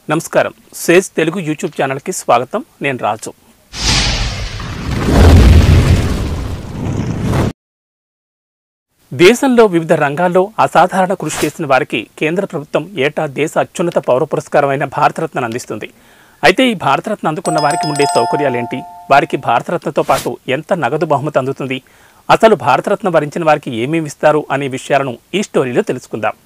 నమస్కారం Sage Telugu YouTube ఛానల్కి స్వాగతం. నేను రాజు. దేశంలో వివిధ రంగాల్లో అసాధారణ కృషి చేసిన వారికి కేంద్ర ప్రభుత్వం ఏటా దేశ అత్యున్నత పౌర పురస్కారమైన భారతరత్నను అందిస్తుంది. అయితే ఈ భారతరత్న అందుకున్న వారికి ఉండే సౌకర్యాలేంటి, వారికి భారతరత్నతో పాటు ఎంత నగదు బహుమతి అందుతుంది, అసలు భారతరత్న వరించిన వారికి ఏమేమి ఇస్తారు అనే విషయాలను ఈ స్టోరీలో తెలుసుకుందాం.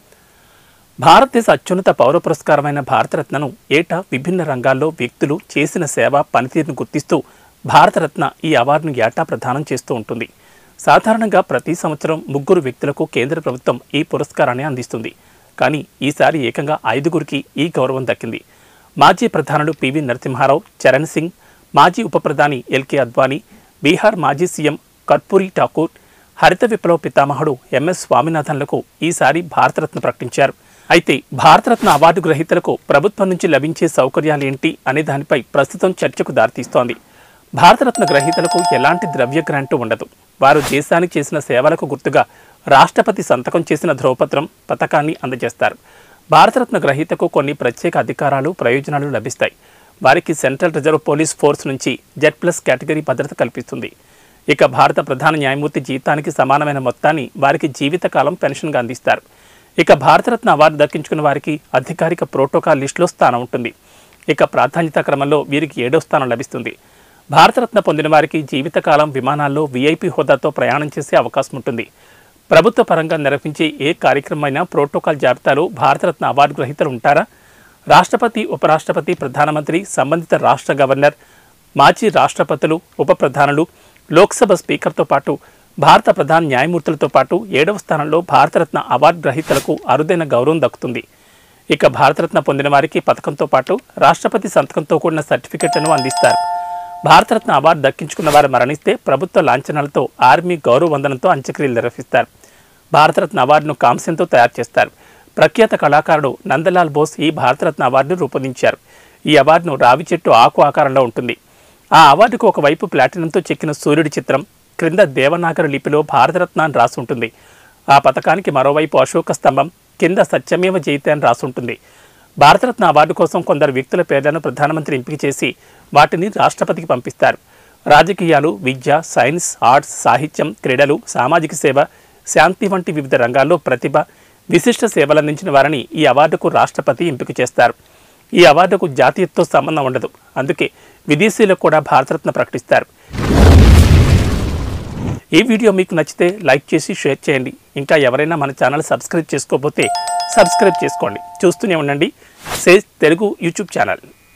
భారతదేశ అత్యున్నత పౌర పురస్కారమైన భారతరత్నను ఏటా విభిన్న రంగాల్లో వ్యక్తులు చేసిన సేవ పనితీరును గుర్తిస్తూ భారతరత్న ఈ అవార్డును ఏటా ప్రదానం చేస్తూ ఉంటుంది. సాధారణంగా ప్రతి సంవత్సరం 3 వ్యక్తులకు కేంద్ర ప్రభుత్వం ఈ పురస్కారాన్ని అందిస్తుంది. కానీ ఈసారి ఏకంగా 5గురికి ఈ గౌరవం దక్కింది. మాజీ ప్రధానులు పివి నరసింహారావు, చరణ్ సింగ్, మాజీ ఉప ప్రధాని ఎల్కే అద్వానీ, బీహార్ మాజీ సీఎం కర్పూరి ఠాకూర్, హరిత విప్లవ పితామహుడు ఎంఎస్ స్వామినాథన్లకు ఈసారి భారతరత్న ప్రకటించారు. అయితే భారతరత్న అవార్డు గ్రహీతలకు ప్రభుత్వం నుంచి లభించే సౌకర్యాలేంటి అనే దానిపై ప్రస్తుతం చర్చకు దారితీస్తోంది. భారతరత్న గ్రహీతలకు ఎలాంటి ద్రవ్య గ్రాంటు ఉండదు. వారు దేశానికి చేసిన సేవలకు గుర్తుగా రాష్ట్రపతి సంతకం చేసిన ధ్రువపత్రం, పథకాన్ని అందజేస్తారు. భారతరత్న గ్రహీతకు కొన్ని ప్రత్యేక అధికారాలు, ప్రయోజనాలు లభిస్తాయి. వారికి సెంట్రల్ రిజర్వ్ పోలీస్ ఫోర్స్ నుంచి Z+ కేటగిరీ భద్రత కల్పిస్తుంది. ఇక భారత ప్రధాన న్యాయమూర్తి జీతానికి సమానమైన మొత్తాన్ని వారికి జీవితకాలం పెన్షన్గా అందిస్తారు. ఇక భారతరత్న అవార్డు దక్కించుకున్న వారికి అధికారిక ప్రోటోకాల్ లిస్టులో స్థానం ఉంటుంది. ఇక ప్రాధాన్యత క్రమంలో వీరికి 7వ స్థానం లభిస్తుంది. భారతరత్న పొందిన వారికి జీవితకాలం విమానాల్లో VIP హోదాతో ప్రయాణం చేసే అవకాశం ఉంటుంది. ప్రభుత్వ పరంగా నిర్వహించే ఏ కార్యక్రమమైనా ప్రోటోకాల్ జాబితాలో భారతరత్న అవార్డు గ్రహీతలు ఉంటారా? రాష్ట్రపతి, ఉపరాష్ట్రపతి, ప్రధానమంత్రి, సంబంధిత రాష్ట్ర గవర్నర్, మాజీ రాష్ట్రపతులు, ఉప ప్రధానులు, లోక్సభ స్పీకర్తో పాటు భారత ప్రధాన న్యాయమూర్తులతో పాటు 7వ స్థానంలో భారతరత్న అవార్డు గ్రహీతలకు అరుదైన గౌరవం దక్కుతుంది. ఇక భారతరత్న పొందిన వారికి పథకంతో పాటు రాష్ట్రపతి సంతకంతో కూడిన సర్టిఫికెట్లను అందిస్తారు. భారతరత్న అవార్డు దక్కించుకున్న వారు మరణిస్తే ప్రభుత్వ లాంఛనాలతో ఆర్మీ గౌరవ వందనంతో అంత్యక్రియలు నిర్వహిస్తారు. భారతరత్న అవార్డును కాంస్యంతో తయారు చేస్తారు. ప్రఖ్యాత కళాకారుడు నందలాల్ బోస్ ఈ భారతరత్న అవార్డును రూపొందించారు. ఈ అవార్డును రావి చెట్టు ఆకు ఆకారంలో ఉంటుంది. ఆ అవార్డుకు ఒకవైపు ప్లాటినంతో చెక్కిన సూర్యుడి చిత్రం, క్రింద దేవనాగరి లిపిలో భారతరత్న అని రాసి ఉంటుంది. ఆ పథకానికి మరోవైపు అశోక స్తంభం, కింద సత్యమేవ జయతే అని రాసి ఉంటుంది. భారతరత్న అవార్డు కోసం కొందరు వ్యక్తుల పేర్లను ప్రధానమంత్రి ఎంపిక చేసి వాటిని రాష్ట్రపతికి పంపిస్తారు. రాజకీయాలు, విద్య, సైన్స్, ఆర్ట్స్, సాహిత్యం, క్రీడలు, సామాజిక సేవ, శాంతి వంటి వివిధ రంగాల్లో ప్రతిభ, విశిష్ట సేవలందించిన వారిని ఈ అవార్డుకు రాష్ట్రపతి ఎంపిక చేస్తారు. ఈ అవార్డుకు జాతీయతతో సంబంధం ఉండదు. అందుకే విదేశీయులకు కూడా భారతరత్న ప్రకటిస్తారు. ఈ వీడియో మీకు నచ్చితే లైక్ చేసి షేర్ చేయండి. ఇంకా ఎవరైనా మన ఛానల్ సబ్స్క్రైబ్ చేసుకోకపోతే సబ్స్క్రైబ్ చేసుకోండి. చూస్తూనే ఉండండి సేజ్ తెలుగు యూట్యూబ్ ఛానల్.